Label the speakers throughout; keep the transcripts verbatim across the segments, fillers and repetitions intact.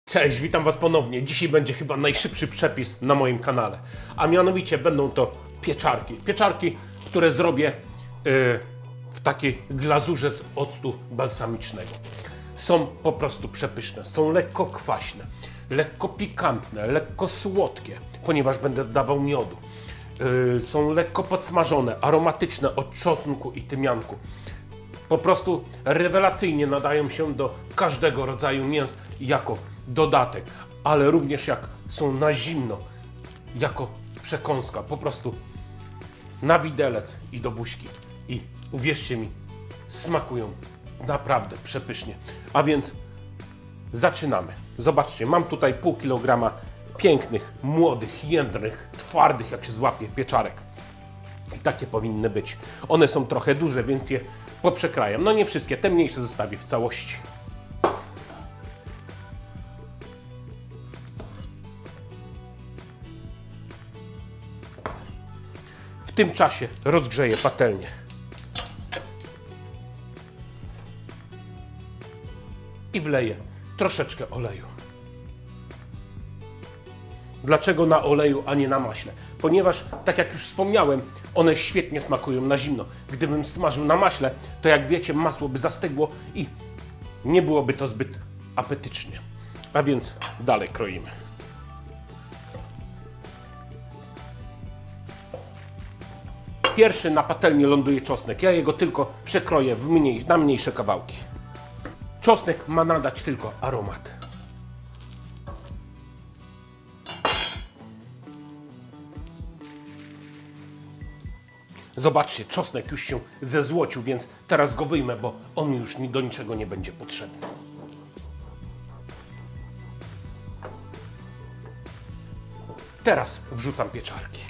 Speaker 1: Cześć, witam Was ponownie. Dzisiaj będzie chyba najszybszy przepis na moim kanale. A mianowicie będą to pieczarki. Pieczarki, które zrobię yy, w takiej glazurze z octu balsamicznego. Są po prostu przepyszne. Są lekko kwaśne, lekko pikantne, lekko słodkie, ponieważ będę dodawał miodu. Yy, są lekko podsmażone, aromatyczne od czosnku i tymianku. Po prostu rewelacyjnie nadają się do każdego rodzaju mięs jako dodatek, ale również jak są na zimno, jako przekąska, po prostu na widelec i do buźki. I uwierzcie mi, smakują naprawdę przepysznie. A więc zaczynamy. Zobaczcie, mam tutaj pół kilograma pięknych, młodych, jędrnych, twardych, jak się złapie, pieczarek. I takie powinny być. One są trochę duże, więc je poprzekrajam. No nie wszystkie, te mniejsze zostawię w całości. W tym czasie rozgrzeję patelnię. I wleję troszeczkę oleju. Dlaczego na oleju, a nie na maśle? Ponieważ, tak jak już wspomniałem, one świetnie smakują na zimno. Gdybym smażył na maśle, to jak wiecie, masło by zastygło i nie byłoby to zbyt apetycznie. A więc dalej kroimy. Pierwszy na patelni ląduje czosnek. Ja jego tylko przekroję w mniej, na mniejsze kawałki. Czosnek ma nadać tylko aromat. Zobaczcie, czosnek już się zezłocił, więc teraz go wyjmę, bo on już do niczego nie będzie potrzebny. Teraz wrzucam pieczarki.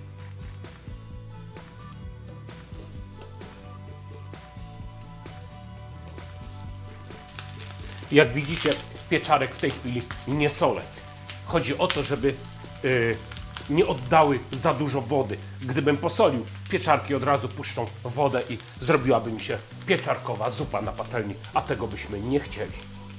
Speaker 1: Jak widzicie, pieczarek w tej chwili nie solę. Chodzi o to, żeby yy, nie oddały za dużo wody. Gdybym posolił, pieczarki od razu puszczą wodę i zrobiłaby mi się pieczarkowa zupa na patelni, a tego byśmy nie chcieli.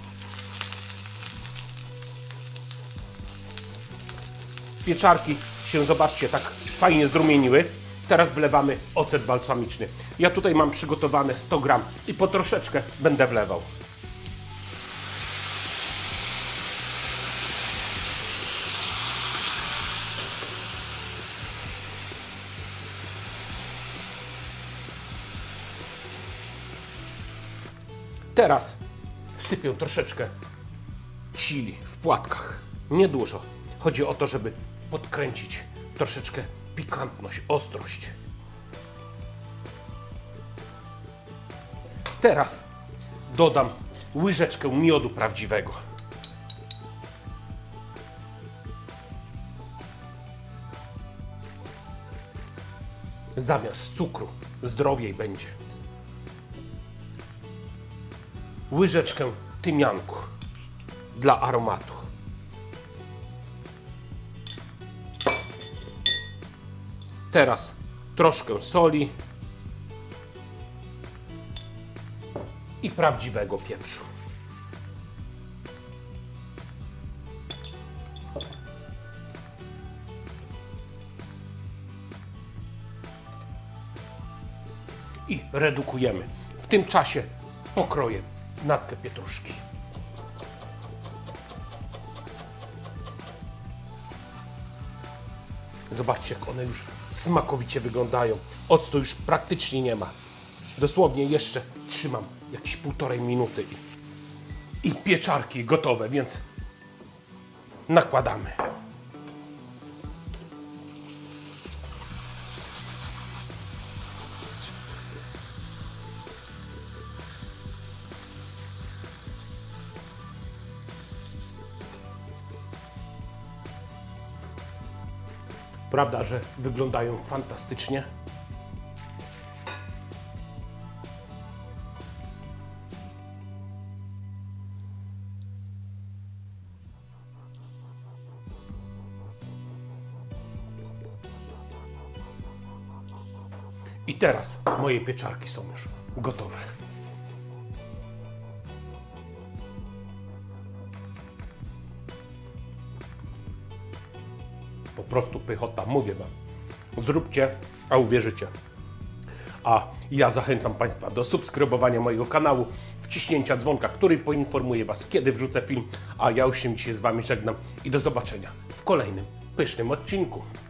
Speaker 1: Pieczarki się, zobaczcie, tak fajnie zrumieniły. Teraz wlewamy ocet balsamiczny. Ja tutaj mam przygotowane sto gram i po troszeczkę będę wlewał. Teraz wsypię troszeczkę chili w płatkach. Niedużo. Chodzi o to, żeby podkręcić troszeczkę pikantność, ostrość. Teraz dodam łyżeczkę miodu prawdziwego. Zamiast cukru zdrowiej będzie. Łyżeczkę tymianku dla aromatu. Teraz troszkę soli i prawdziwego pieprzu. I redukujemy. W tym czasie pokroję natkę pietruszki. Zobaczcie, jak one już smakowicie wyglądają. Octu już praktycznie nie ma. Dosłownie jeszcze trzymam jakieś półtorej minuty i, i pieczarki gotowe, więc nakładamy. Prawda, że wyglądają fantastycznie? I teraz moje pieczarki są już gotowe. Po prostu pychota, mówię Wam. Zróbcie, a uwierzycie. A ja zachęcam Państwa do subskrybowania mojego kanału, wciśnięcia dzwonka, który poinformuje Was, kiedy wrzucę film. A ja już się dzisiaj z Wami żegnam i do zobaczenia w kolejnym pysznym odcinku.